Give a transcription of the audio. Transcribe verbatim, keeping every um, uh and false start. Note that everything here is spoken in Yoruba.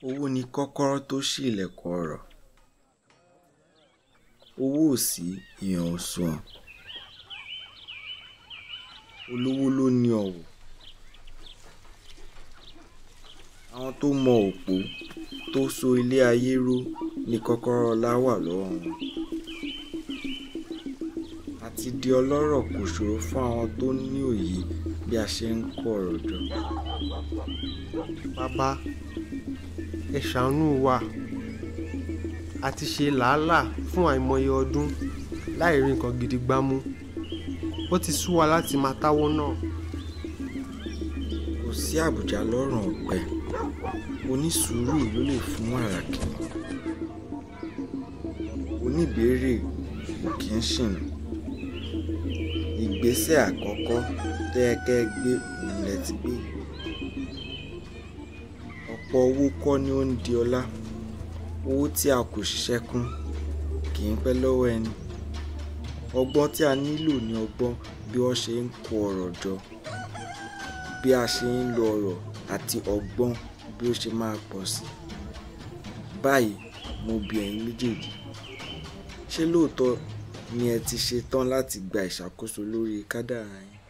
Owó ni kọ́kọ́rọ́ tó ṣí ilẹ̀kùn ọrọ̀. Owó ò sí, ìyàn ò sùn. Olówó ló ní ọ̀wọ̀. Àwọn tó mọ òpó tó so ilé ayé ró ni kọ́kọ́rọ́ ọlá wà lọ́wọ́ wọn. Àti di ọlọ́rọ̀ kò ṣòro fún àwọn tó ní òye bí a ṣe ń kó ọrọ̀ jọ. Bàbá, ẹ ṣàánú wa. A ti ṣe làálàá fún àìmọye ọdún láì rí nǹkan gidi gbámú. Ó ti sú wa láti máa táwọ́ náà. Kò sí àbùjá lọ́rùn ọ̀pẹ. Onísùúrù ló lè fún wàrà kì. Oníbèrè kò kí ń ṣìnà. Ìgbésẹ̀ àkọ́kọ́ tó yẹ kẹ́ ẹ gbé òun lẹ ti gbé. Ọ̀pọ̀ owó kọ́ ni ó ń di ọlá. Owó tí a kò ṣiṣẹ́ kún kì í pẹ́ lọ́wọ́ ẹni. Ọgbọ́n tí a nílò ni ọgbọ́n bí wọ́n ṣe ń kó ọrọ̀ jọ, bí a ṣe ń lo ọrọ̀ àti ọgbọ́n bí ó ṣe máa pọ̀ sí. Báyìí mo bi ẹ̀yin méjèèjì, ṣé lóòótọ́ ni ẹ ti ṣe tán láti gba ìṣàkóso lórí kádàrá yín?